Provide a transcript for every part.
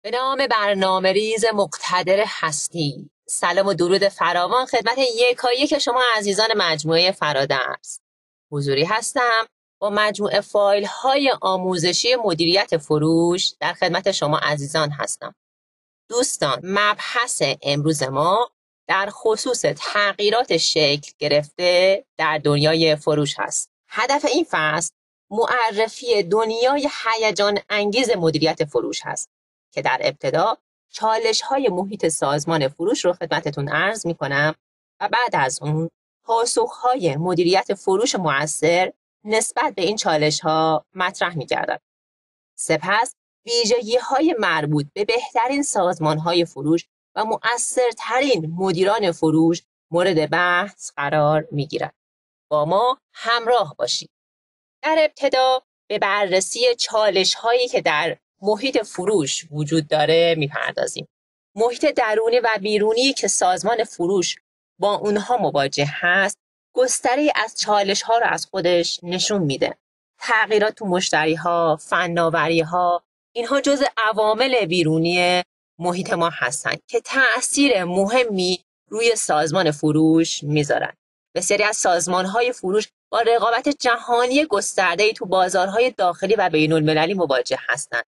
به نام برنامه ریز مقتدر هستی، سلام و درود فراوان خدمت یکایک شما عزیزان مجموعه فرادرس. حضوری هستم با مجموعه فایل های آموزشی مدیریت فروش در خدمت شما عزیزان هستم. دوستان، مبحث امروز ما در خصوص تغییرات شکل گرفته در دنیای فروش هست. هدف این فصل معرفی دنیای هیجان انگیز مدیریت فروش هست که در ابتدا چالش‌های محیط سازمان فروش رو خدمتتون عرض می‌کنم و بعد از اون پاسخ‌های مدیریت فروش مؤثر نسبت به این چالش‌ها مطرح می‌گردم. سپس ویژگی‌های مربوط به بهترین سازمان‌های فروش و مؤثرترین مدیران فروش مورد بحث قرار می‌گیرد. با ما همراه باشید. در ابتدا به بررسی چالش‌هایی که در محیط فروش وجود داره می‌پردازیم. محیط درونی و بیرونی که سازمان فروش با اونها مواجه هست، گستری از چالش‌ها رو از خودش نشون میده. تغییرات تو مشتری‌ها، فناوری‌ها، اینها جزء عوامل بیرونی محیط ما هستند که تأثیر مهمی روی سازمان فروش میذارن. بسیاری از سازمان‌های فروش با رقابت جهانی گسترده‌ای تو بازارهای داخلی و بین‌المللی مواجه هستند.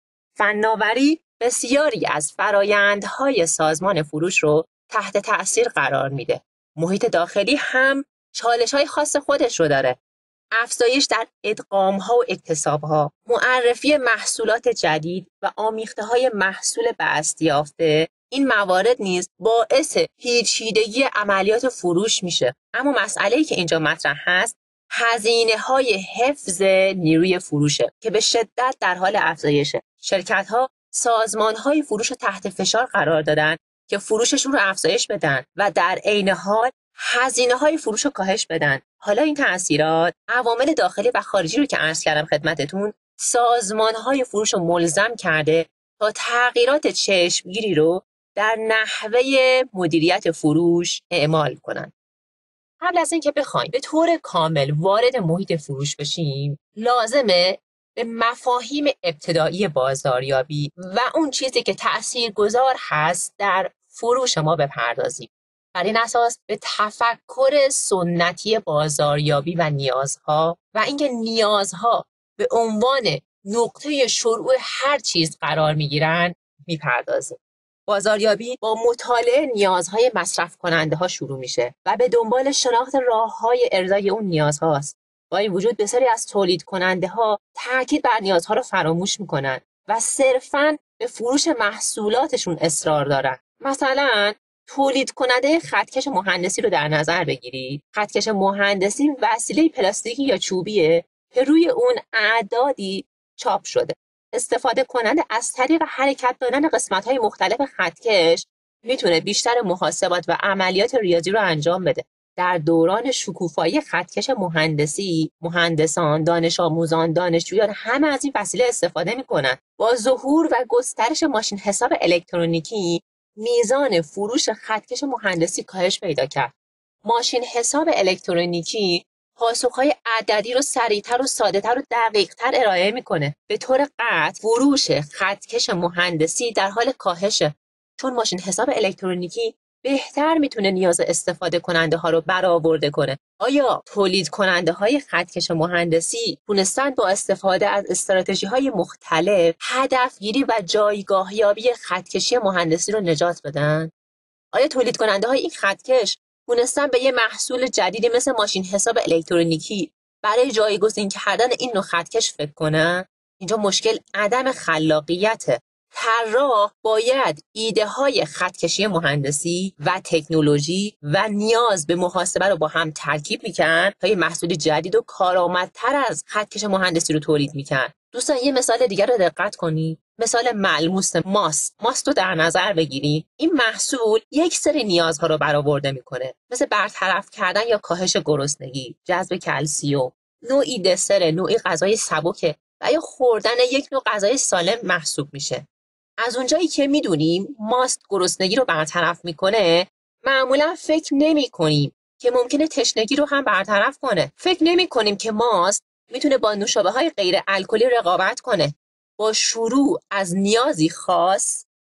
فناوری بسیاری از فرایندهای سازمان فروش رو تحت تأثیر قرار میده. محیط داخلی هم چالش‌های خاص خودش رو داره. افزایش در ادغام‌ها و اکتساب‌ها، معرفی محصولات جدید و آمیخته‌های محصول بست یافته، این موارد نیز باعث پیچیدگی عملیات فروش میشه. اما مسئله‌ای که اینجا مطرح هست، هزینه‌های حفظ نیروی فروشه که به شدت در حال افزایشه. شرکت‌ها سازمان‌های فروش رو تحت فشار قرار دادن که فروششون رو افزایش بدن و در عین حال هزینه‌های فروش رو کاهش بدن. حالا این تأثیرات عوامل داخلی و خارجی رو که عرض کردم خدمتتون، سازمان‌های فروش رو ملزم کرده تا تغییرات چشمگیری رو در نحوه مدیریت فروش اعمال کنن. قبل از اینکه بخوایم به طور کامل وارد محیط فروش بشیم، لازمه به مفاهیم ابتدایی بازاریابی و اون چیزی که تأثیرگذار هست در فروش ما بپردازیم. بر این اساس به تفکر سنتی بازاریابی و نیازها و اینکه نیازها به عنوان نقطه شروع هر چیز قرار میگیرن میپردازیم. بازاریابی با مطالعه نیازهای مصرف کننده ها شروع میشه و به دنبال شناخت راههای ارضای اون نیازهاست. با این وجود بسیاری از تولید کننده ها تاکید بر نیازها رو فراموش میکنن و صرفاً به فروش محصولاتشون اصرار دارن. مثلا تولید کننده خطکش مهندسی رو در نظر بگیرید. خطکش مهندسی وسیله پلاستیکی یا چوبیه که روی اون اعدادی چاپ شده. استفاده کننده از طریق حرکت دادن قسمت‌های مختلف خطکش میتونه بیشتر محاسبات و عملیات ریاضی رو انجام بده. در دوران شکوفایی خطکش مهندسی، مهندسان، دانش آموزان، دانشجویان همه از این وسیله استفاده میکنن. با ظهور و گسترش ماشین حساب الکترونیکی، میزان فروش خطکش مهندسی کاهش پیدا کرد. ماشین حساب الکترونیکی پاسخهای عددی رو سریعتر و ساده‌تر و دقیق‌تر ارائه میکنه. به طور قطع فروش خطکش مهندسی در حال کاهشه، چون ماشین حساب الکترونیکی بهتر میتونه نیاز استفاده کننده ها رو برآورده کنه. آیا تولید کننده های خطکش مهندسی تونستن با استفاده از استراتژی های مختلف هدفگیری و جایگاهیابی خطکشی مهندسی رو نجات بدن؟ آیا تولید کننده های این خطکش تونستن به یه محصول جدیدی مثل ماشین حساب الکترونیکی برای جایگزین کردن این نوع خطکش فکر کنن؟ اینجا مشکل عدم خلاقیته. طراح باید ایده های خطکشی مهندسی و تکنولوژی و نیاز به محاسبه رو با هم ترکیب میکرد تا یه محصول جدید و کارآمدتر از خطکش مهندسی رو تولید میکرد. دوستان یه مثال دیگر رو دقت کنید. مثال ملموس ماست رو در نظر بگیرید. این محصول یک سری نیازها رو برآورده میکنه، مثل برطرف کردن یا کاهش گرسنگی، جذب کلسیم، نوعی دسر، نوعی غذای سبک و یا خوردن یک نوع غذای سالم محسوب میشه. از اونجایی که میدونیم ماست گرسنگی رو برطرف میکنه، معمولا فکر نمی‌کنیم که ممکنه تشنگی رو هم برطرف کنه. فکر نمی‌کنیم که ماست میتونه با نوشابه‌های غیر الکلی رقابت کنه. با شروع از نیازی خاص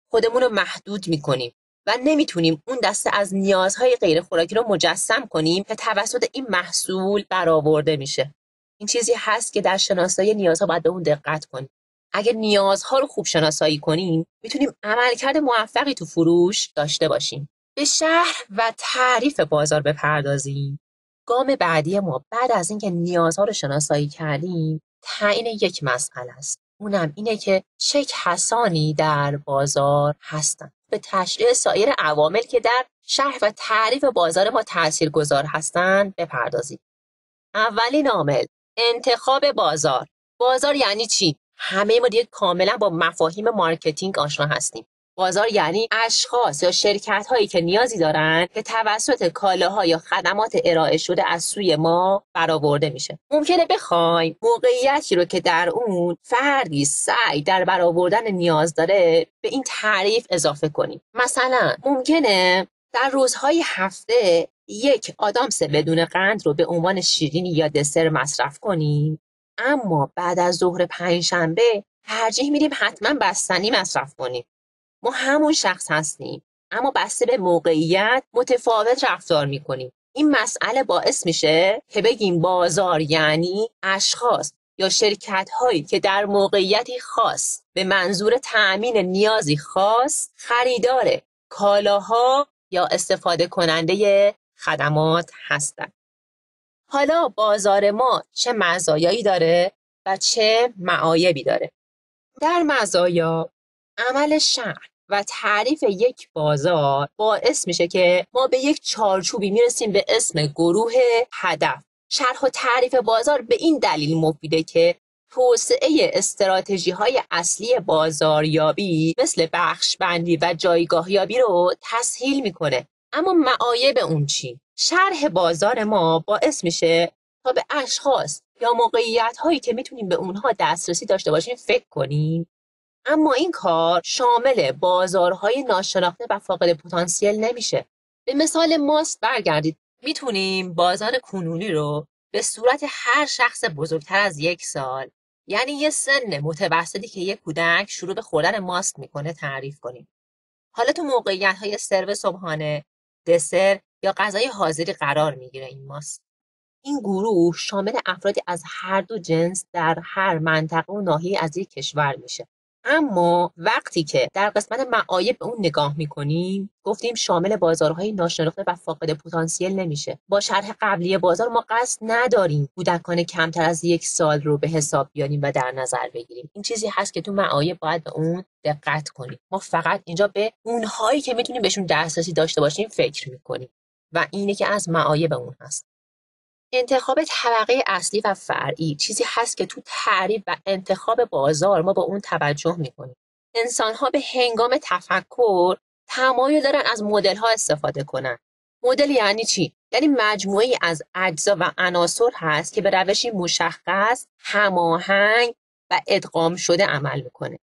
خودمون رو محدود میکنیم و نمیتونیم اون دسته از نیازهای غیر خوراکی رو مجسم کنیم که توسط این محصول برآورده میشه. این چیزی هست که در شناسایی نیازها باید به اون دقت کنیم. اگه نیازها رو خوب شناسایی کنیم میتونیم عملکرد موفقی تو فروش داشته باشیم. به شرح و تعریف بازار بپردازیم. گام بعدی ما بعد از اینکه نیازها رو شناسایی کردیم تعیین یک مسئله است. اونم اینه که چه کسانی در بازار هستند. به تشریح سایر عوامل که در شرح و تعریف بازار ما تاثیرگذار هستند بپردازیم. اولین عامل انتخاب بازار. بازار یعنی چی؟ همه ما دیگه کاملا با مفاهیم مارکتینگ آشنا هستیم. بازار یعنی اشخاص یا شرکت هایی که نیازی دارن که توسط کالاها یا خدمات ارائه شده از سوی ما برآورده میشه. ممکنه بخوایم موقعیتی رو که در اون فردی سعی در برآوردن نیاز داره به این تعریف اضافه کنیم. مثلا ممکنه در روزهای هفته یک آدامس بدون قند رو به عنوان شیرینی یا دسر مصرف کنیم، اما بعد از ظهر پنجشنبه ترجیح میدیم حتما بستنی مصرف کنیم. ما همون شخص هستیم اما بسته به موقعیت متفاوت رفتار میکنیم. این مسئله باعث میشه که بگیم بازار یعنی اشخاص یا شرکت هایی که در موقعیتی خاص به منظور تأمین نیازی خاص خریدار کالاها یا استفاده کننده خدمات هستند. حالا بازار ما چه مزایایی داره و چه معایبی داره؟ در مزایا عمل شرح و تعریف یک بازار باعث میشه که ما به یک چارچوبی میرسیم به اسم گروه هدف. شرح و تعریف بازار به این دلیل مفیده که توسعه استراتژی‌های اصلی بازاریابی مثل بخش بندی و جایگاه یابی رو تسهیل میکنه. اما معایب اون چی؟ شرح بازار ما باعث میشه تا به اشخاص یا موقعیت‌هایی که میتونیم به اونها دسترسی داشته باشیم فکر کنیم، اما این کار شامل بازارهای ناشناخته و فاقد پتانسیل نمیشه. به مثال ماست برگردید. میتونیم بازار کنونی رو به صورت هر شخص بزرگتر از 1 سال، یعنی یه سن متوسطی که یک کودک شروع به خوردن ماست میکنه تعریف کنیم. حالا تو موقعیت‌های سرو صبحانه، دسر یا غذای حاضری قرار میگیره این ماست. این گروه شامل افرادی از هر دو جنس در هر منطقه و ناحیه از یک کشور میشه. اما وقتی که در قسمت معایب به اون نگاه میکنیم گفتیم شامل بازارهای ناشناخته و فاقد پتانسیل نمیشه. با شرح قبلی بازار ما قصد نداریم کودکان کمتر از 1 سال رو به حساب بیاریم و در نظر بگیریم. این چیزی هست که تو معایب باید به اون دقت کنیم. ما فقط اینجا به اونهایی که میتونیم بهشون دسترسی داشته باشیم فکر میکنیم و اینه که از معایب اون هست. انتخاب طبقه اصلی و فرعی چیزی هست که تو تعریف و انتخاب بازار ما با اون توجه میکنیم. انسان‌ها به هنگام تفکر تمایل دارن از مدل‌ها استفاده کنن. مدل یعنی چی؟ یعنی مجموعه‌ای از اجزا و عناصر هست که به روشی مشخص، هماهنگ و ادغام شده عمل میکنه.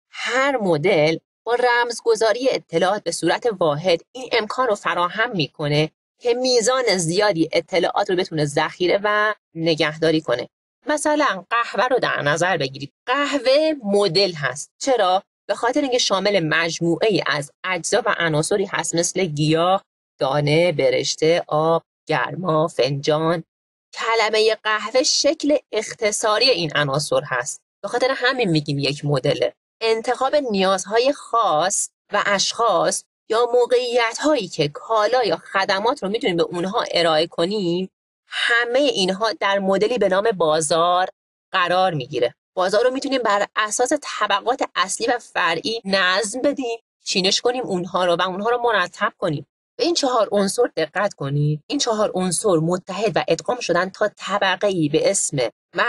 هر مدل با رمزگذاری اطلاعات به صورت واحد این امکان رو فراهم میکنه که میزان زیادی اطلاعات رو بتونه ذخیره و نگهداری کنه. مثلا قهوه رو در نظر بگیرید. قهوه مدل هست. چرا؟ به خاطر اینکه شامل مجموعه‌ای از اجزا و عناصری هست مثل گیاه، دانه، برشته، آب، گرما، فنجان. کلمه قهوه شکل اختصاری این عناصر هست. به خاطر همین میگیم یک مدله. انتخاب نیازهای خاص و اشخاص یا موقعیت‌هایی که کالا یا خدمات رو میتونیم به اونها ارائه کنیم، همه اینها در مدلی به نام بازار قرار میگیره. بازار رو میتونیم بر اساس طبقات اصلی و فرعی نظم بدیم، چینش کنیم اونها رو و اونها رو مرتب کنیم. به این 4 عنصر دقت کنید. این 4 عنصر متحد و ادغام شدن تا طبقه‌ای به اسم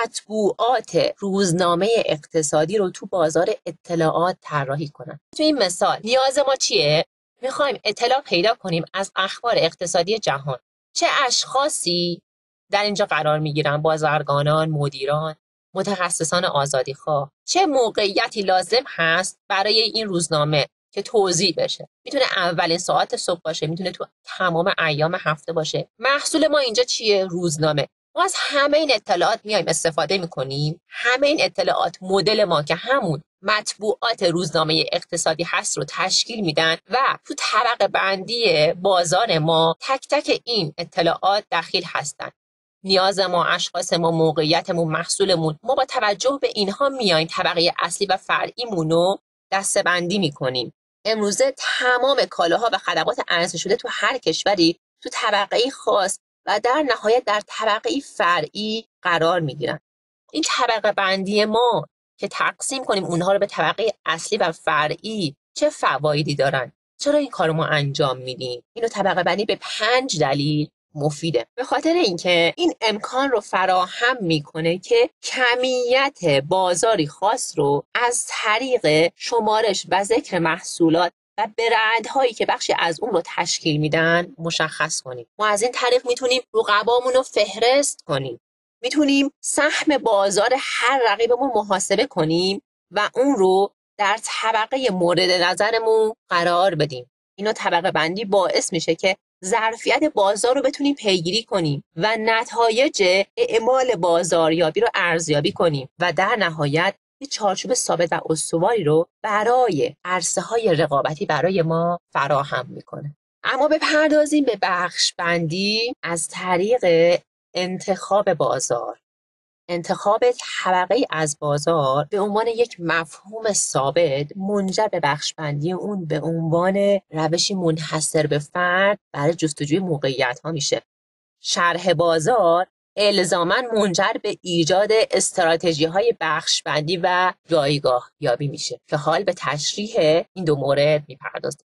مطبوعات روزنامه اقتصادی رو تو بازار اطلاعات طراحی کنن. تو این مثال نیاز ما چیه؟ میخوایم اطلاع پیدا کنیم از اخبار اقتصادی جهان. چه اشخاصی در اینجا قرار میگیرن؟ بازرگانان، مدیران، متخصصان آزادیخواه. چه موقعیتی لازم هست برای این روزنامه که توزیع بشه؟ میتونه اولین ساعت صبح باشه، میتونه تو تمام ایام هفته باشه. محصول ما اینجا چیه؟ روزنامه. ما از همه این اطلاعات میایم استفاده میکنیم. همه این اطلاعات مدل ما که همون مطبوعات روزنامه اقتصادی هست رو تشکیل میدن و تو طبقه بندی بازار ما تک تک این اطلاعات دخیل هستن. نیاز ما، اشخاص ما، موقعیتمون، محصولمون، ما با توجه به اینها میایم طبقه اصلی و فرعیمون رو دسته‌بندی میکنیم. امروزه تمام کالاها و خدمات عرضه شده تو هر کشوری تو طبقه خاص و در نهایت در طبقه فرعی قرار میگیرن. این طبقه بندی ما که تقسیم کنیم اونها رو به طبقه اصلی و فرعی چه فوایدی دارن؟ چرا این کارو ما انجام میدیم؟ اینو طبقه بندی به 5 دلیل مفیده. به خاطر اینکه این امکان رو فراهم میکنه که کمیت بازاری خاص رو از طریق شمارش و ذکر محصولات و برندهایی که بخشی از اون رو تشکیل میدن مشخص کنیم. ما از این طریق میتونیم رقبامون رو فهرست کنیم. میتونیم سهم بازار هر رقیبمون محاسبه کنیم و اون رو در طبقه مورد نظرمون قرار بدیم. اینو طبقه بندی باعث میشه که ظرفیت بازار رو بتونیم پیگیری کنیم و نتایج اعمال بازاریابی رو ارزیابی کنیم و در نهایت یه چارچوب ثابت و استواری رو برای عرصه‌های رقابتی برای ما فراهم میکنه. اما بپردازیم به بخش بندی از طریق انتخاب بازار. انتخاب طبقه از بازار به عنوان یک مفهوم ثابت منجر به بخش‌بندی اون به عنوان روشی منحصر به فرد برای جستجوی موقعیت‌ها میشه. شرح بازار الزاماً منجر به ایجاد استراتژی‌های بخش‌بندی و جایگاه یابی میشه که حال به تشریح این دو مورد میپردازیم.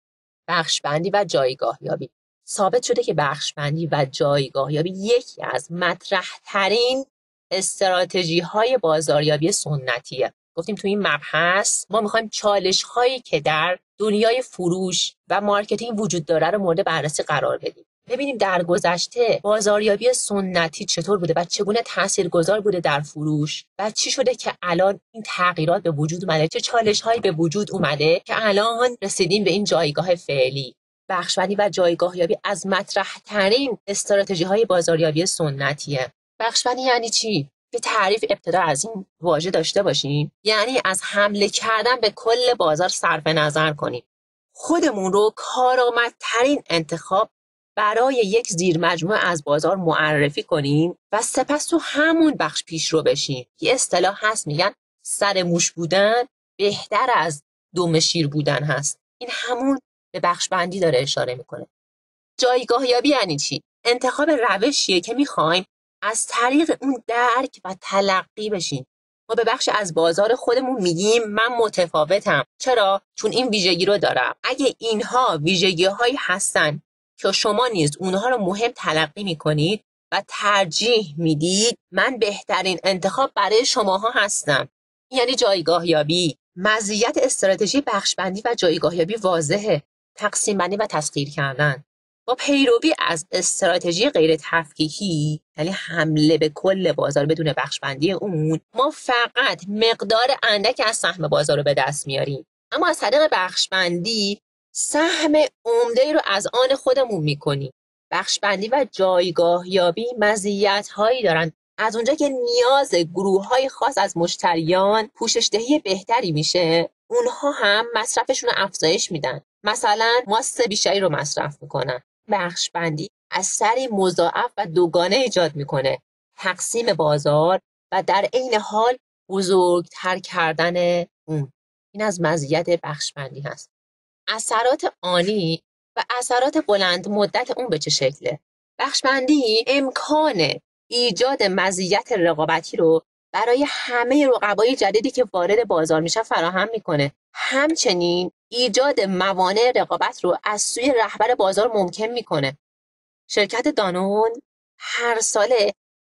بخش‌بندی و جایگاه یابی. ثابت شده که بخش‌بندی و جایگاه یابی یکی از مطرح‌ترین استراتژی‌های بازاریابی سنتیه. گفتیم تو این مبحث ما می‌خوایم چالش‌هایی که در دنیای فروش و مارکتینگ وجود داره رو مورد بررسی قرار بدیم. ببینیم در گذشته بازاریابی سنتی چطور بوده و چگونه تاثیرگذار بوده در فروش و چی شده که الان این تغییرات به وجود اومده، چه چالش‌هایی به وجود اومده که الان رسیدیم به این جایگاه فعلی. بخش‌بندی و جایگاه یابی از مطرح‌ترین استراتژی‌های بازاریابی سنتیه. بخش‌بندی یعنی چی؟ یه تعریف ابتدا از این واژه داشته باشیم، یعنی از حمله کردن به کل بازار صرف نظر کنیم. خودمون رو کارآمدترین انتخاب برای یک زیرمجموعه از بازار معرفی کنیم و سپس تو همون بخش پیشرو بشیم. یه اصطلاح هست میگن سر موش بودن بهتر از دم شیر بودن هست. این همون به بخش بندی داره اشاره میکنه. جایگاه یابی یعنی چی؟ انتخاب روشیه که میخوایم از طریق اون درک و تلقی بشیم. ما به بخش از بازار خودمون میگیم من متفاوتم. چرا؟ چون این ویژگی رو دارم. اگه اینها ویژگی‌هایی هستن که شما نیز اونها رو مهم تلقی میکنید و ترجیح میدید، من بهترین انتخاب برای شماها هستم. یعنی جایگاه یابی. مزیت استراتژی بخش‌بندی و جایگاه یابی واضحه. تقسیم بندی و تسخیر کردن. با پیروی از استراتژی غیر تفکیکی، یعنی حمله به کل بازار بدون بخش‌بندی اون، ما فقط مقدار اندک از سهم بازار رو به دست میاریم. اما از طریق بخش‌بندی سهم عمده‌ای رو از آن خودمون میکنیم. بخش‌بندی و جایگاه یابی مزیت‌هایی دارن. از اونجا که نیاز گروه‌های خاص از مشتریان پوشش‌دهی بهتری میشه، اونها هم مصرفشون رو افزایش میدن. مثلا ماست بیشتری رو مصرف میکنن. بخش‌بندی اثری مضاعف و دوگانه ایجاد میکنه. تقسیم بازار و در عین حال بزرگتر کردن اون. این از مزیت بخش‌بندی هست. اثرات آنی و اثرات بلند مدت اون به چه شکله؟ بخش‌بندی امکان ایجاد مزیت رقابتی رو برای همه رقبای جدیدی که وارد بازار میشن فراهم میکنه. همچنین ایجاد موانع رقابت رو از سوی رهبر بازار ممکن میکنه. شرکت دانون هر ساله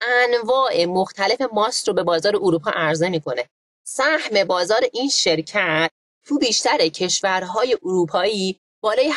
انواع مختلف ماست رو به بازار اروپا عرضه میکنه. سهم بازار این شرکت تو بیشتر کشورهای اروپایی بالای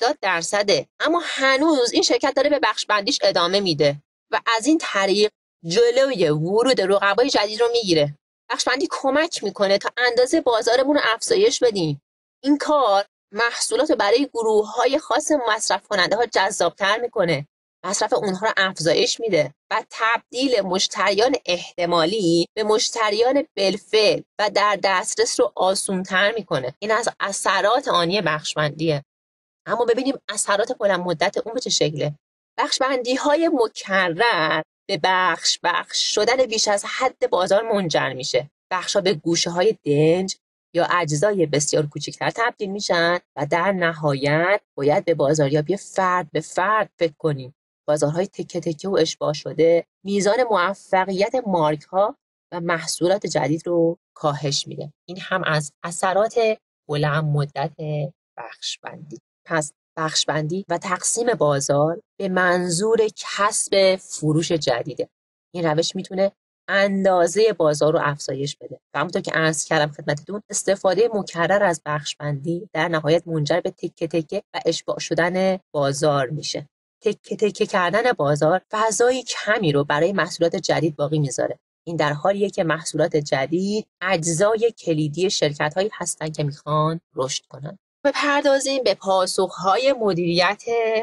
80%، اما هنوز این شرکت داره به بخش بندیش ادامه میده و از این طریق جلوی ورود رقبای جدید رو میگیره. بخش بندی کمک میکنه تا اندازه بازارمون رو افزایش بدیم. این کار محصولات رو برای گروه‌های خاص مصرف کننده ها جذابتر میکنه. مصرف اونها رو افزایش میده و تبدیل مشتریان احتمالی به مشتریان بالفعل و در دسترس رو آسان‌تر میکنه. این از اثرات آنی بخش‌بندیه. اما ببینیم اثرات بلند مدت اون به چه شکله. بخش‌بندی‌های مکرر به بخش شدن بیش از حد بازار منجر میشه. بخش‌ها به گوشه‌های دنج یا اجزای بسیار کوچکتر تبدیل میشن و در نهایت باید به بازاریابی فرد به فرد فکر کنیم. بازارهای تکه تکه و اشباع شده میزان موفقیت مارک‌ها و محصولات جدید رو کاهش میده. این هم از اثرات بلند مدت بخش‌بندی. پس بخش‌بندی و تقسیم بازار به منظور کسب فروش جدیده. این روش میتونه اندازه بازار رو افزایش بده. و همونطور که عرض کردم خدمتتون، استفاده مکرر از بخش‌بندی در نهایت منجر به تکه تکه و اشباع شدن بازار میشه. تکه تکه کردن بازار فضای کمی رو برای محصولات جدید باقی میذاره. این در حالیه که محصولات جدید اجزای کلیدی شرکت‌هایی هستن که میخوان رشد کنن. بپردازیم به پاسخ‌های مدیریت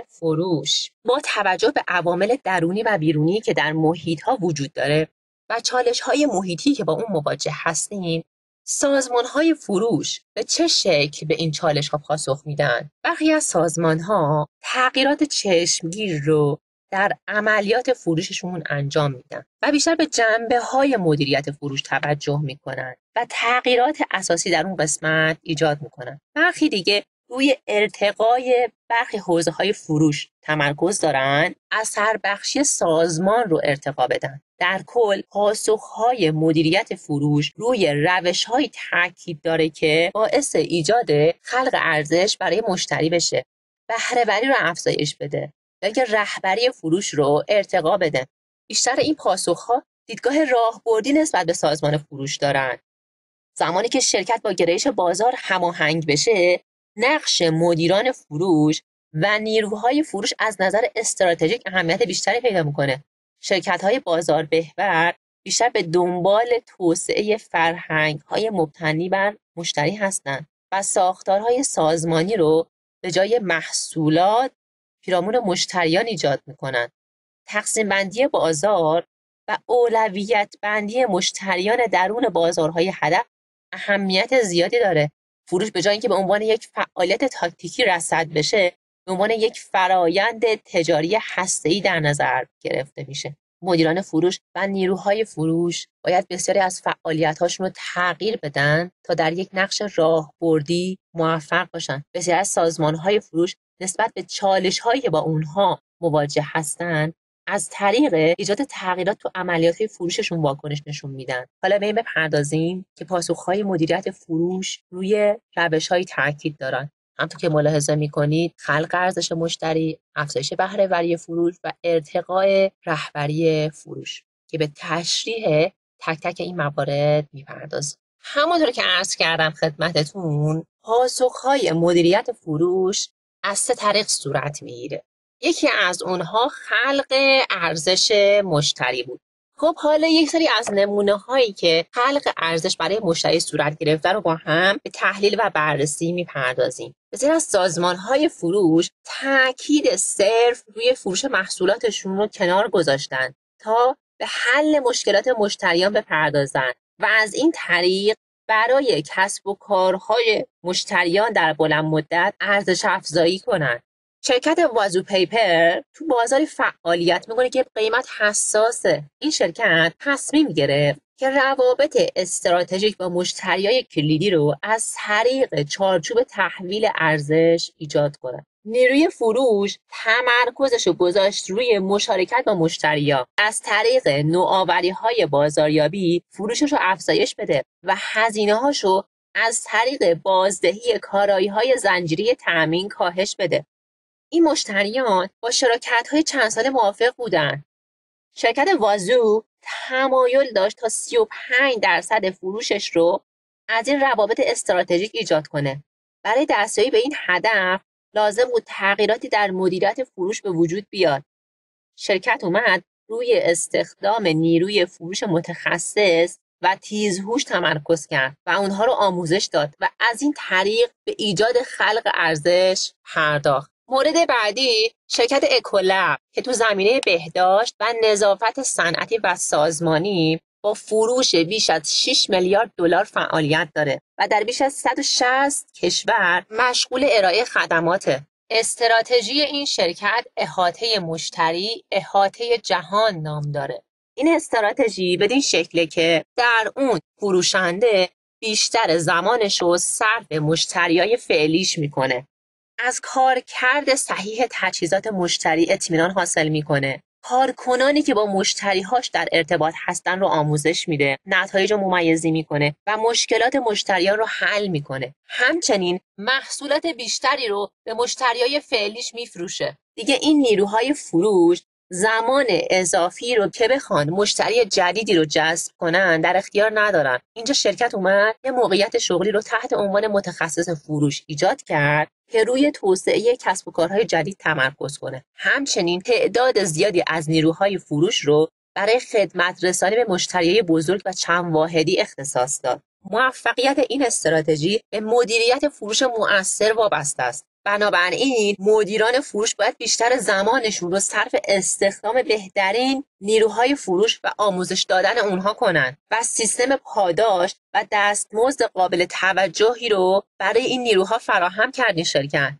فروش. با توجه به عوامل درونی و بیرونی که در محیط‌ها وجود داره و چالش‌های محیطی که با اون مواجه هستیم، سازمان‌های فروش به چه شکل به این چالش‌ها پاسخ میدن؟ برخی از سازمان‌ها تغییرات چشمگیر رو در عملیات فروششون انجام میدن و بیشتر به جنبه‌های مدیریت فروش توجه میکنن و تغییرات اساسی در اون قسمت ایجاد میکنن. برخی دیگه روی ارتقای برخی حوزه‌های فروش تمرکز دارن، اثر بخشی سازمان رو ارتقا بدن. در کل پاسخ‌های مدیریت فروش روی روش‌های تاکید داره که باعث ایجاد خلق ارزش برای مشتری بشه، بهره‌وری رو افزایش بده یا اینکه رهبری فروش رو ارتقا بده. بیشتر این پاسخ‌ها دیدگاه راهبردی نسبت به سازمان فروش دارن. زمانی که شرکت با گرایش بازار هماهنگ بشه، نقش مدیران فروش و نیروهای فروش از نظر استراتژیک اهمیت بیشتری پیدا میکنه. شرکت‌های بازار محور بیشتر به دنبال توسعه فرهنگ‌های مبتنی بر مشتری هستند و ساختارهای سازمانی رو به جای محصولات پیرامون مشتریان ایجاد میکنن. تقسیم بندی بازار و اولویت بندی مشتریان درون بازارهای هدف اهمیت زیادی داره. فروش به جای اینکه به عنوان یک فعالیت تاکتیکی رصد بشه، به عنوان یک فرایند تجاری هسته‌ای در نظر گرفته میشه. مدیران فروش و نیروهای فروش باید بسیاری از فعالیت‌هاشون رو تغییر بدن تا در یک نقش راهبردی موفق باشن. بسیاری از سازمان‌های فروش نسبت به چالش‌هایی که با اونها مواجه هستن از طریق ایجاد تغییرات تو عملیات فروششون واکنش نشون میدن. حالا به این بپردازیم که پاسخهای مدیریت فروش روی روش‌های تاکید دارن. همونطور که ملاحظه میکنید، خلق ارزش مشتری، افزایش بهره‌وری فروش و ارتقاء رهبری فروش که به تشریح تک تک این موارد میپردازیم. همونطور که عرض کردم خدمتتون، پاسخهای مدیریت فروش از 3 طریق صورت میگیره. یکی از اونها خلق ارزش مشتری بود. خب حالا یک سری از نمونه هایی که خلق ارزش برای مشتری صورت گرفته رو با هم به تحلیل و بررسی میپردازیم. بسیاری از سازمان های فروش تاکید صرف روی فروش محصولاتشون رو کنار گذاشتن تا به حل مشکلات مشتریان بپردازن و از این طریق برای کسب و کارهای مشتریان در بلند مدت ارزش افزایی کنند. شرکت وازو پیپر تو بازاری فعالیت میکنه که قیمت حساسه. این شرکت تصمیم گرفت که روابط استراتژیک با مشتریای کلیدی رو از طریق چارچوب تحویل ارزش ایجاد کنه. نیروی فروش تمرکزش رو گذاشت روی مشارکت با مشتریا، از طریق نوآوری‌های بازاریابی فروشش رو افزایش بده و هزینه‌هاش رو از طریق بازدهی کارایی‌های زنجیره تامین کاهش بده. این مشتریان با شراکت‌های چند ساله موافق بودند. شرکت وازو تمایل داشت تا 35% فروشش رو از این روابط استراتژیک ایجاد کنه. برای دستیابی به این هدف لازم بود تغییراتی در مدیریت فروش به وجود بیاد. شرکت اومد روی استخدام نیروی فروش متخصص و تیزهوش تمرکز کرد و اونها رو آموزش داد و از این طریق به ایجاد خلق ارزش پرداخت. مورد بعدی شرکت اکولب که تو زمینه بهداشت و نظافت صنعتی و سازمانی با فروش بیش از 6 میلیارد دلار فعالیت داره و در بیش از 160 کشور مشغول ارائه خدماته. استراتژی این شرکت احاطه مشتری، احاطه جهان نام داره. این استراتژی بدین شکله که در اون فروشنده بیشتر زمانش رو صرف مشتریای فعلیش میکنه. از کارکرد صحیح تجهیزات مشتری اطمینان حاصل میکنه. کارکنانی که با مشتریهاش در ارتباط هستن رو آموزش میده، نتایج رو ممیزی میکنه و مشکلات مشتریان رو حل میکنه. همچنین محصولات بیشتری رو به مشتریای فعلیش میفروشه. دیگه این نیروهای فروش زمان اضافی رو که بخوان مشتری جدیدی رو جذب کنن در اختیار ندارن. اینجا شرکت اومد یه موقعیت شغلی رو تحت عنوان متخصص فروش ایجاد کرد که روی توسعه کسب و کارهای جدید تمرکز کنه. همچنین تعداد زیادی از نیروهای فروش رو برای خدمت رسانی به مشتریای بزرگ و چند واحدی اختصاص داد. موفقیت این استراتژی به مدیریت فروش مؤثر وابسته است. بنابراین مدیران فروش باید بیشتر زمانشون رو صرف استخدام بهترین نیروهای فروش و آموزش دادن اونها کنن و سیستم پاداش و دستمزد قابل توجهی رو برای این نیروها فراهم کردین شرکت.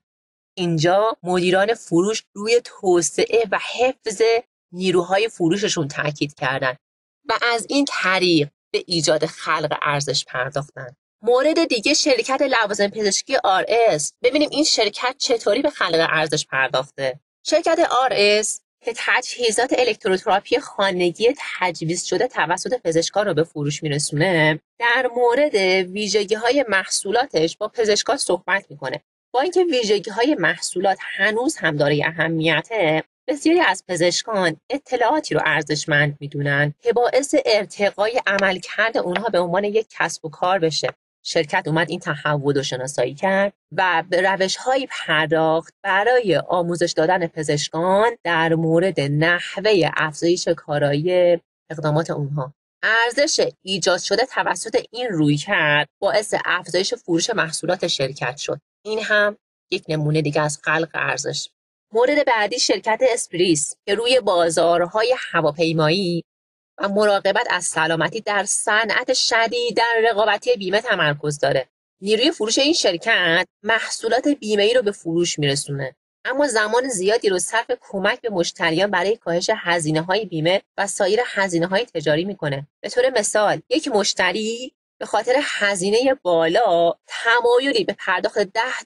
اینجا مدیران فروش روی توسعه و حفظ نیروهای فروششون تاکید کردن و از این طریق به ایجاد خلق ارزش پرداختن. مورد دیگه شرکت لوازم پزشکی RS. ببینیم این شرکت چطوری به خلق ارزش پرداخته. شرکت RS که تجهیزات الکتروتراپی خانگی تجویز شده توسط پزشکان رو به فروش میرسونه، در مورد ویژگی‌های محصولاتش با پزشکان صحبت میکنه. با اینکه ویژگی‌های محصولات هنوز هم دارای اهمیته، بسیاری از پزشکان اطلاعاتی رو ارزشمند میدونن که باعث ارتقای عملکرد اونها به عنوان یک کسب و کار بشه. شرکت اومد این تحول رو شناسایی کرد و به روش‌هایی پرداخت برای آموزش دادن پزشکان در مورد نحوه افزایش کارایی اقدامات اونها. ارزش ایجاد شده توسط این رویکرد باعث افزایش فروش محصولات شرکت شد. این هم یک نمونه دیگه از خلق ارزش. مورد بعدی شرکت اسپریس که روی بازارهای هواپیمایی و مراقبت از سلامتی در صنعت شدید در رقابتی بیمه تمرکز داره. نیروی فروش این شرکت محصولات بیمه‌ای رو به فروش میرسونه، اما زمان زیادی رو صرف کمک به مشتریان برای کاهش هزینه‌های بیمه و سایر هزینه‌های تجاری میکنه. به طور مثال، یک مشتری به خاطر هزینه بالا تمایلی به پرداخت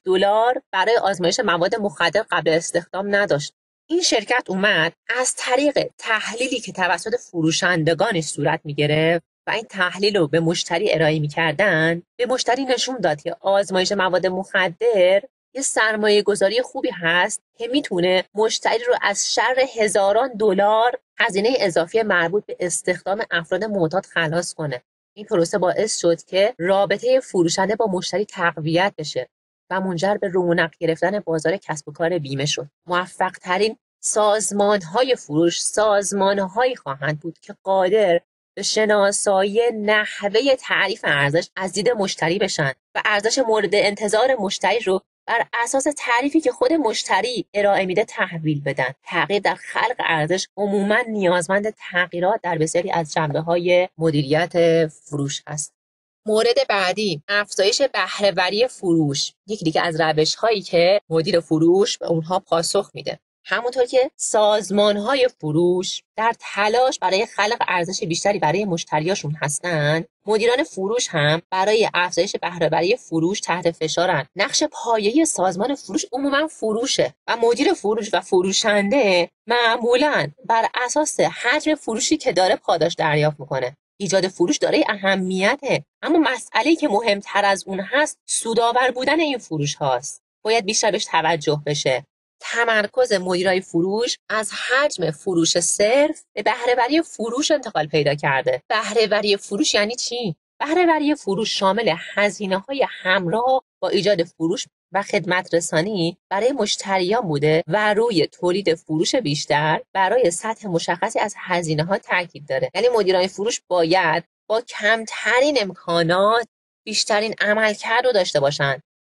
$10 برای آزمایش مواد مخدر قبل استخدام نداشت. این شرکت اومد از طریق تحلیلی که توسط فروشندگانش صورت میگرفت و این تحلیل رو به مشتری ارائه میکردن، به مشتری نشون داد که آزمایش مواد مخدر یه سرمایه گذاری خوبی هست که میتونه مشتری رو از شر هزاران دلار هزینه اضافی مربوط به استخدام افراد معتاد خلاص کنه. این پروسه باعث شد که رابطه فروشنده با مشتری تقویت بشه و منجر به رونق گرفتن بازار کسب و کار بیمه شد. موفق ترین سازمان‌های فروش سازمان‌هایی خواهند بود که قادر به شناسایی نحوه تعریف ارزش از دید مشتری بشن و ارزش مورد انتظار مشتری رو بر اساس تعریفی که خود مشتری ارائه میده تحویل بدن. تغییر در خلق ارزش عموماً نیازمند تغییرات در بسیاری از جنبه‌های مدیریت فروش است. مورد بعدی افزایش بهره‌وری فروش. یکی دیگه از روش‌هایی که مدیر فروش به اونها پاسخ میده. همونطور که سازمان‌های فروش در تلاش برای خلق ارزش بیشتری برای مشتریاشون هستن، مدیران فروش هم برای افزایش بهره‌وری فروش تحت فشارن. نقش پایه‌ای سازمان فروش عموماً فروشه و مدیر فروش و فروشنده معمولاً بر اساس حجم فروشی که داره پاداش دریافت میکنه. ایجاد فروش دارای اهمیته، اما مسئله‌ای که مهمتر از اون هست سودآور بودن این فروش هاست. باید بیشتر بهش توجه بشه. تمرکز مدیرای فروش از حجم فروش صرف به بهره‌وری فروش انتقال پیدا کرده. بهره‌وری فروش یعنی چی؟ بهره‌وری فروش شامل هزینه‌های همراه با ایجاد فروش و خدمت رسانی برای مشتریان بوده و روی تولید فروش بیشتر برای سطح مشخصی از هزینه‌ها تاکید داره. یعنی مدیران فروش باید با کمترین امکانات بیشترین عملکرد رو داشته باشند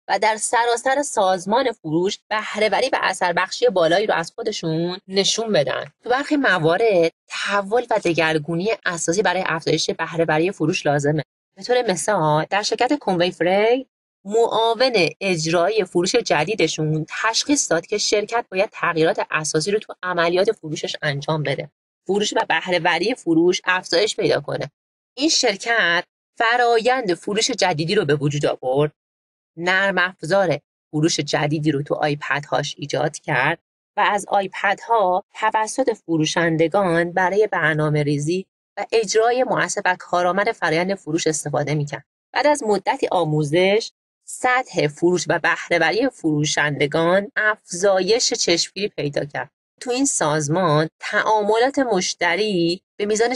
و در سراسر سازمان فروش بهره‌وری و اثربخشی بالایی رو از خودشون نشون بدن. تو برخی موارد تحول و دگرگونی اساسی برای افزایش بهره‌وری فروش لازمه. به طور مثال در شرکت کنوی فری، معاون اجرایی فروش جدیدشون تشخیص داد که شرکت باید تغییرات اساسی رو تو عملیات فروشش انجام بده. فروش و بهره‌وری فروش افزایش پیدا کنه. این شرکت فرایند فروش جدیدی رو به وجود آورد. نرم افزار فروش جدیدی رو تو آیپدهاش ایجاد کرد و از آیپدها توسط فروشندگان برای برنامه‌ریزی و اجرای مؤثر و کارآمد فرآیند فروش استفاده می‌کرد. بعد از مدتی آموزش، سطح فروش و بهره‌وری فروشندگان افزایش چشمگیری پیدا کرد. تو این سازمان تعاملات مشتری به میزان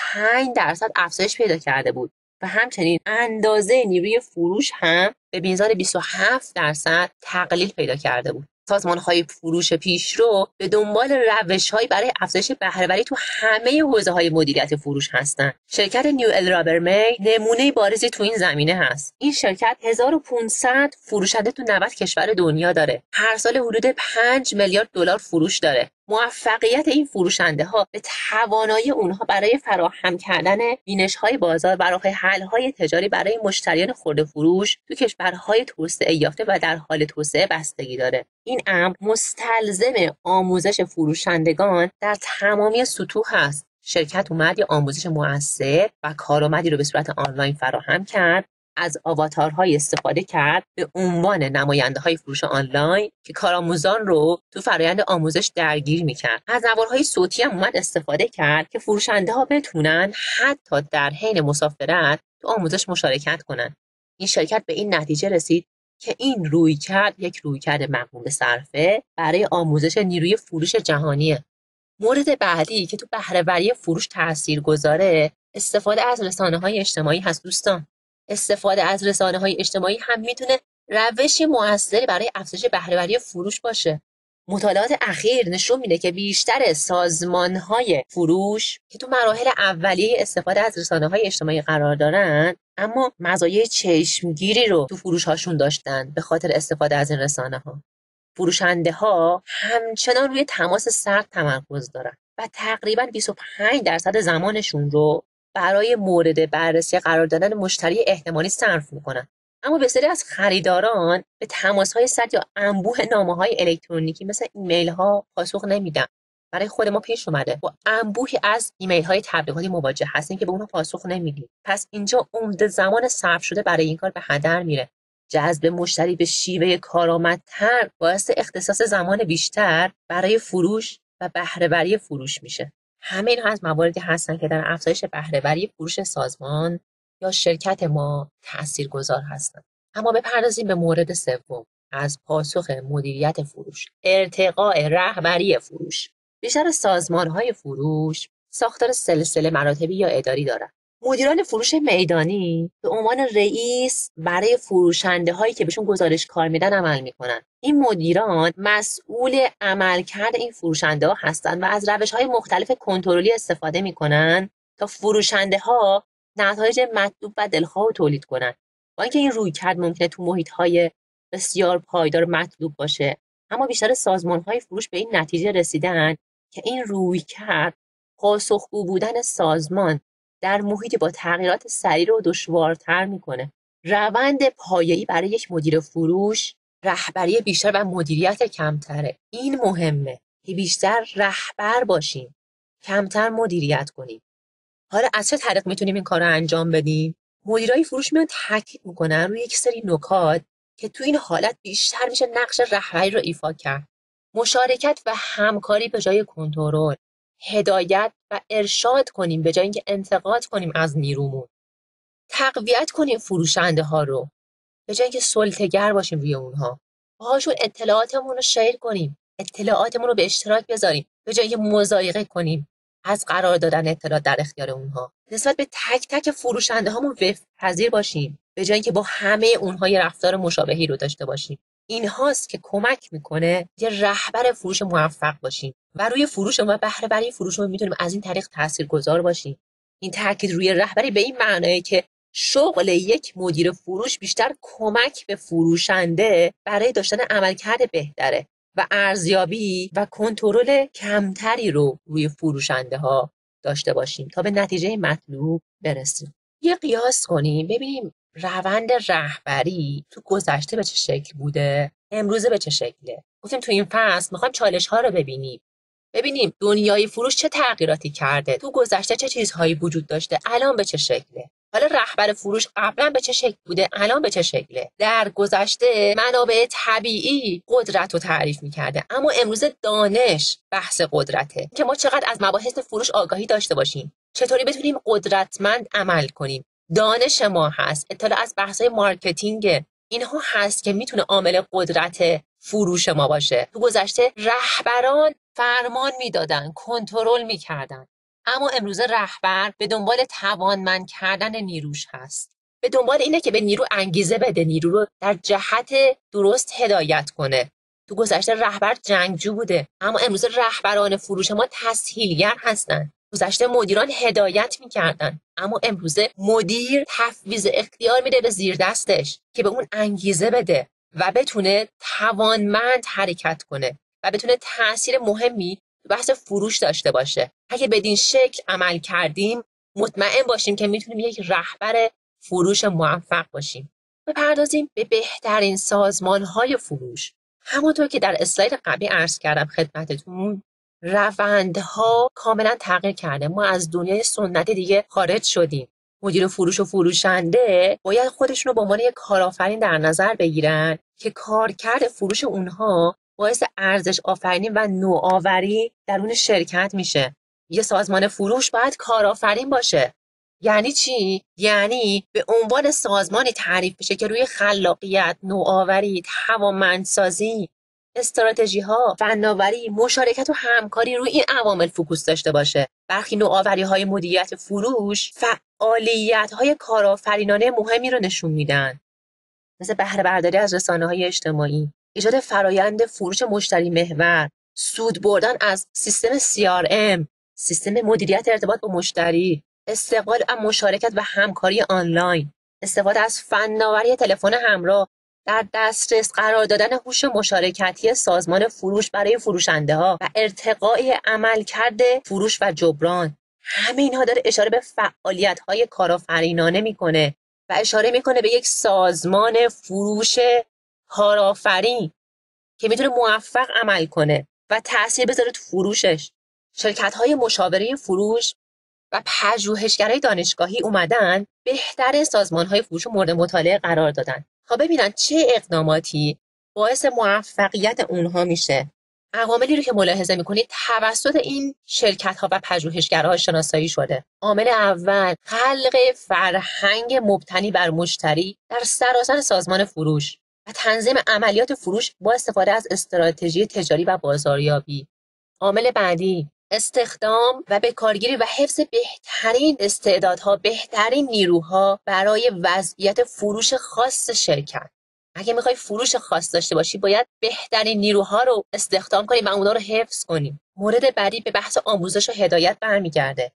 45% افزایش پیدا کرده بود و همچنین اندازه نیروی فروش هم به میزان 27% تقلیل پیدا کرده بود. سازمان‌های فروش پیشرو به دنبال روش‌هایی برای افزایش بهره‌وری تو همه حوزه‌های مدیریت فروش هستند. شرکت نیو الرابرمی نمونه بارزی تو این زمینه هست. این شرکت 1500 فروشنده تو 90 کشور دنیا داره. هر سال حدود 5 میلیارد دلار فروش داره. موفقیت این فروشنده ها به توانایی اونها برای فراهم کردن بینش‌های بازار و راه حل‌های تجاری برای مشتریان خرده فروش تو کشورهای توسعه یافته و در حال توسعه بستگی داره. این امر مستلزم آموزش فروشندگان در تمامی سطوح هست. شرکت اومد یه آموزش مؤثر و کارآمدی رو به صورت آنلاین فراهم کرد، از آواتارهای استفاده کرد به عنوان نماینده‌های فروش آنلاین که کارآموزان رو تو فرآیند آموزش درگیر می‌کرد. از نوارهای صوتی هم اومد استفاده کرد که فروشنده‌ها بتونن حتی در حین مسافرت تو آموزش مشارکت کنن. این شرکت به این نتیجه رسید که این رویکرد یک رویکرد مقبول به صرفه برای آموزش نیروی فروش جهانیه. مورد بعدی که تو بهره‌وری فروش تاثیرگذاره استفاده از رسانه‌های اجتماعی هست دوستان. استفاده از رسانه‌های اجتماعی هم میتونه روش مؤثری برای افزایش بهره‌وری فروش باشه. مطالعات اخیر نشون میده که بیشتر سازمان‌های فروش که تو مراحل اولیه استفاده از رسانه‌های اجتماعی قرار دارن، اما مزایای چشمگیری رو تو فروش‌هاشون داشتن به خاطر استفاده از این رسانه‌ها. فروشنده‌ها همچنان روی تماس سخت تمرکز دارن و تقریباً 25% زمانشون رو برای مورد بررسی قرار دادن مشتری احتمالی صرف میکنن. اما بسیاری از خریداران به تماس‌های سخت یا انبوه نامه‌های الکترونیکی مثل ایمیل‌ها پاسخ نمیدن. برای خود ما پیش اومده با انبوهی از ایمیل‌های تبلیغاتی مواجه هستیم که به اونها پاسخ نمیدیم. پس اینجا عمده زمان صرف شده برای این کار به هدر میره. جذب مشتری به شیوه کارآمدتر باعث اختصاص زمان بیشتر برای فروش و بهره‌وری فروش میشه. همه اینها از مواردی هستن که در افزایش بهره‌وری فروش سازمان یا شرکت ما تاثیرگذار هستند. اما بپردازیم به مورد سوم، از پاسخ مدیریت فروش، ارتقاء رهبری فروش. بیشتر سازمان‌های فروش ساختار سلسله مراتبی یا اداری دارند. مدیران فروش میدانی به عنوان رئیس برای فروشنده هایی که بهشون گزارش کار میدن عمل میکنن. این مدیران مسئول عملکرد این فروشنده ها هستند و از روش های مختلف کنترلی استفاده میکنن تا فروشنده ها نتایج مطلوب و دلخواه رو تولید کنن. با اینکه این رویکرد ممکنه تو محیط های بسیار پایدار مطلوب باشه، اما بیشتر سازمان های فروش به این نتیجه رسیدن که این رویکرد پاسخگو بودن سازمان در محیط با تغییرات سریع رو دشوارتر میکنه. روند پایه‌ای برای یک مدیر فروش رهبری بیشتر و مدیریت کمتره. این مهمه که بیشتر رهبر باشیم، کمتر مدیریت کنیم. حالا از چه طریق میتونیم این کار رو انجام بدیم؟ مدیرای فروش میان تاکید میکنن روی یک سری نکات که تو این حالت بیشتر میشه نقش رهبری رو ایفا کرد. مشارکت و همکاری به جای کنترل، هدایت و ارشاد کنیم به جای اینکه انتقاد کنیم از نیرومون. تقویت کنیم فروشنده ها رو به جای اینکه سلطه‌گر باشیم روی اونها. باهاشون اطلاعاتمون رو شیر کنیم، اطلاعاتمون رو به اشتراک بذاریم به جای اینکه مضایقه کنیم از قرار دادن اطلاعات در اختیار اونها. نسبت به تک تک فروشنده هامون وفق پذیر باشیم به جای اینکه با همه اونها یه رفتار مشابهی رو داشته باشیم. این هاست که کمک میکنه یه رهبر فروش موفق باشیم و روی فروش و بهره‌وری فروش میتونیم از این طریق تاثیرگذار باشیم. این تاکید روی رهبری به این معنیه که شغل یک مدیر فروش بیشتر کمک به فروشنده برای داشتن عملکرد بهتره و ارزیابی و کنترل کمتری رو روی فروشنده ها داشته باشیم تا به نتیجه مطلوب برسیم. یه قیاس کنیم ببینیم روند رهبری تو گذشته به چه شکل بوده، امروزه به چه شکله. گفتیم تو این فصل میخوایم چالش ها رو ببینیم دنیای فروش چه تغییراتی کرده، تو گذشته چه چیزهایی وجود داشته، الان به چه شکله. حالا رهبر فروش قبلا به چه شکل بوده، الان به چه شکله. در گذشته منابع طبیعی قدرت رو تعریف میکرده، اما امروز دانش بحث قدرته که ما چقدر از مباحث فروش آگاهی داشته باشیم، چطوری بتونیم قدرتمند عمل کنیم. دانش ما هست، اطلاع از بحث‌های مارکتینگ، اینها هست که میتونه عامل قدرت فروش ما باشه. تو گذشته رهبران فرمان میدادن، کنترل میکردن، اما امروزه رهبر به دنبال توانمند کردن نیروش هست. به دنبال اینه که به نیرو انگیزه بده، نیرو رو در جهت درست هدایت کنه. تو گذشته رهبر جنگجو بوده، اما امروزه رهبران فروش ما تسهیلگر هستن. گذشته مدیران هدایت میکردن، اما امروزه مدیر تفویض اختیار میده به زیر دستش که به اون انگیزه بده و بتونه توانمند حرکت کنه و بتونه تأثیر مهمی بحث فروش داشته باشه. اگه بدین شکل عمل کردیم مطمئن باشیم که میتونیم یک رهبر فروش موفق باشیم. بپردازیم به بهترین سازمان‌های فروش. همونطور که در اسلاید قبلی عرض کردم خدمتتون، روندها کاملا تغییر کرده. ما از دنیای سنتی دیگه خارج شدیم. مدیر فروش و فروشنده باید خودشونو به عنوان یک کارآفرین در نظر بگیرن که کارکرد فروش اونها باعث ارزش آفرینی و نوآوری درون شرکت میشه. یه سازمان فروش باید کارآفرین باشه. یعنی چی؟ یعنی به عنوان سازمانی تعریف بشه که روی خلاقیت، نوآوری، توانمندسازی، استراتژی‌ها، فناوری، مشارکت و همکاری روی این عوامل فوکوس داشته باشه. برخی نوآوری‌های مدیریت فروش فعالیت‌های کارآفرینانه مهمی رو نشون میدن، مثل بهره برداری از رسانه‌های اجتماعی، ایجاد فرایند فروش مشتری محور، سود بردن از سیستم CRM، سیستم مدیریت ارتباط با مشتری، استقبال و مشارکت و همکاری آنلاین، استفاده از فناوری تلفن همراه، در دسترس قرار دادن هوش مشارکتی سازمان فروش برای فروشنده‌ها و ارتقای عملکرد فروش و جبران. همه اینها داره اشاره به فعالیت‌های کارآفرینانه میکنه و اشاره میکنه به یک سازمان فروش کارآفرین که میتونه موفق عمل کنه و تأثیر بذاره تو فروشش. شرکت‌های مشاوره فروش و پژوهشگرای دانشگاهی اومدن بهترین سازمان‌های فروش مورد مطالعه قرار دادن تا ببینن چه اقداماتی باعث موفقیت اونها میشه. عواملی رو که ملاحظه میکنید توسط این شرکت‌ها و پژوهشگرها شناسایی شده. عامل اول، خلق فرهنگ مبتنی بر مشتری در سراسر سازمان فروش و تنظیم عملیات فروش با استفاده از استراتژی تجاری و بازاریابی. عامل بعدی، استخدام و به کارگیری و حفظ بهترین استعدادها، بهترین نیروها برای وضعیت فروش خاص شرکت. اگه میخوای فروش خاص داشته باشی باید بهترین نیروها رو استخدام کنیم و اونا رو حفظ کنیم. مورد بعدی به بحث آموزش و هدایت برمیگرده.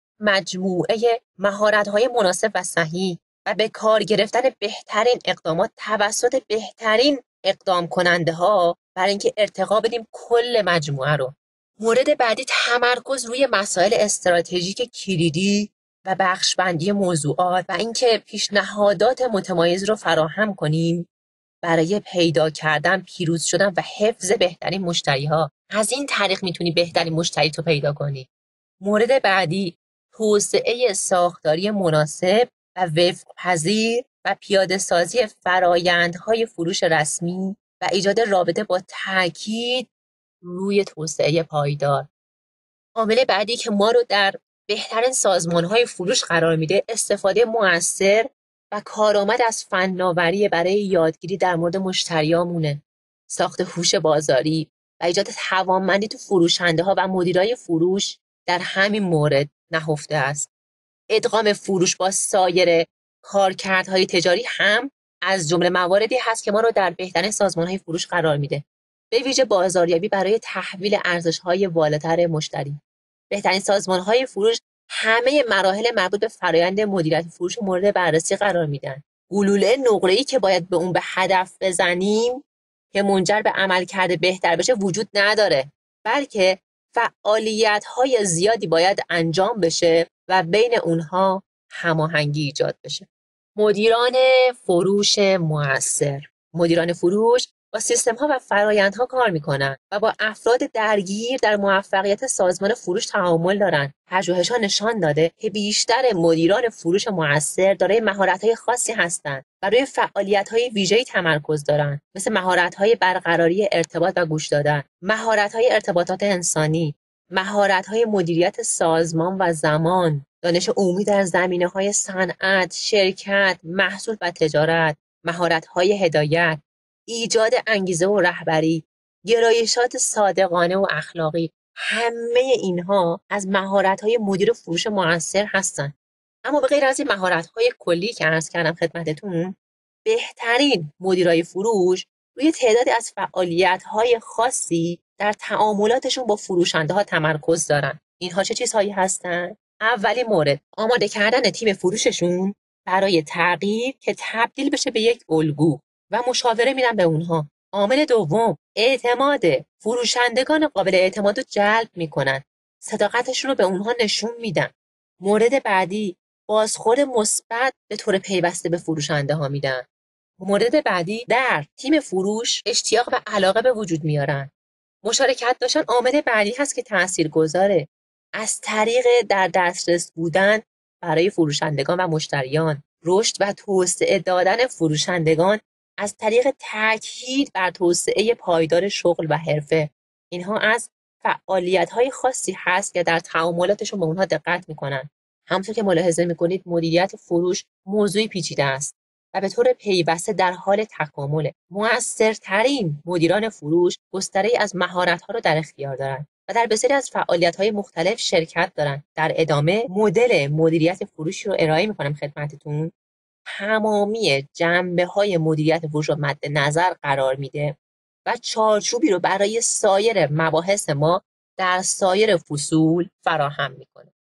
مجموعه مهارت‌های مناسب و صحیح و به کار گرفتن بهترین اقدامات توسط بهترین اقدام کننده ها برای اینکه ارتقا بدیم کل مجموعه رو. مورد بعدی تمرکز روی مسائل استراتژیک کلیدی و بخشبندی موضوعات و اینکه پیشنهادات متمایز رو فراهم کنیم برای پیدا کردن، پیروز شدن و حفظ بهترین مشتری ها. از این طریق میتونی بهترین مشتری تو پیدا کنی. مورد بعدی توسعه ساختاری مناسب و وفق‌پذیر و پیاده سازی فرایندهای فروش رسمی و ایجاد رابطه با تاکید روی توسعه پایدار. عامل بعدی که ما رو در بهترین سازمان‌های فروش قرار میده استفاده مؤثر و کارآمد از فناوری برای یادگیری در مورد مشتریامونه. ساخت هوش بازاری و ایجاد توانمندی تو فروشنده‌ها و مدیرای فروش در همین مورد نهفته است. ادغام فروش با سایر کارکردهای تجاری هم از جمله مواردی هست که ما رو در بهترین سازمان‌های فروش قرار میده. به ویژه بازاریابی برای تحویل ارزش‌های بالاتر مشتری. بهترین سازمان‌های فروش همه مراحل مربوط به فرآیند مدیریت فروش مورد بررسی قرار میدن. گلوله نقره‌ای که باید به اون به هدف بزنیم که منجر به عملکرد بهتر بشه وجود نداره، بلکه فعالیت‌های زیادی باید انجام بشه و بین اونها هماهنگی ایجاد بشه. مدیران فروش مؤثر. مدیران فروش با سیستم‌ها و فرآیندها کار می‌کنند و با افراد درگیر در موفقیت سازمان فروش تعامل دارند. پژوهش‌ها نشان داده که بیشتر مدیران فروش مؤثر دارای مهارت‌های خاصی هستند و روی فعالیت‌های ویژه‌ای تمرکز دارند، مثل مهارت‌های برقراری ارتباط و گوش دادن، مهارت‌های ارتباطات انسانی، مهارت‌های مدیریت سازمان و زمان، دانش عمومی در زمینه‌های صنعت، شرکت، محصول و تجارت، مهارت‌های هدایت، ایجاد انگیزه و رهبری، گرایشات صادقانه و اخلاقی. همه اینها از مهارت‌های مدیر فروش مؤثر هستند. اما به غیر از این مهارت‌های کلی که عرض کردم خدمتتون، بهترین مدیرای فروش روی تعدادی از فعالیت‌های خاصی در تعاملاتشون با فروشنده‌ها تمرکز دارن. اینها چه چیزهایی هستن؟ اولین مورد، آماده کردن تیم فروششون برای تغییر که تبدیل بشه به یک الگو و مشاوره میدن به اونها. عامل دوم، اعتماد. فروشندگان قابل اعتماد رو جلب میکنن. صداقتشون رو به اونها نشون میدن. مورد بعدی، بازخورد مثبت به طور پیوسته به فروشنده ها میدن. مورد بعدی، در تیم فروش اشتیاق و علاقه به وجود میارن. مشارکت داشتن عامل بعدی هست که تاثیرگذاره. از طریق در دسترس بودن برای فروشندگان و مشتریان، رشد و توسعه دادن فروشندگان از طریق تاکید بر توسعه پایدار شغل و حرفه. اینها از فعالیت‌های خاصی هست که در تعاملاتشون به اونها دقت میکنن. همونطور که ملاحظه میکنید مدیریت فروش موضوعی پیچیده است و به طور پیوسته در حال تکامله. مؤثرترین مدیران فروش گستره‌ای از مهارت‌ها را در اختیار دارند و در بسیاری از فعالیت‌های مختلف شرکت دارند. در ادامه مدل مدیریت فروش رو ارائه می‌کنم خدمتتون. تمامی جنبه‌های مدیریت فروش رو مد نظر قرار میده و چارچوبی رو برای سایر مباحث ما در سایر فصول فراهم میکنه.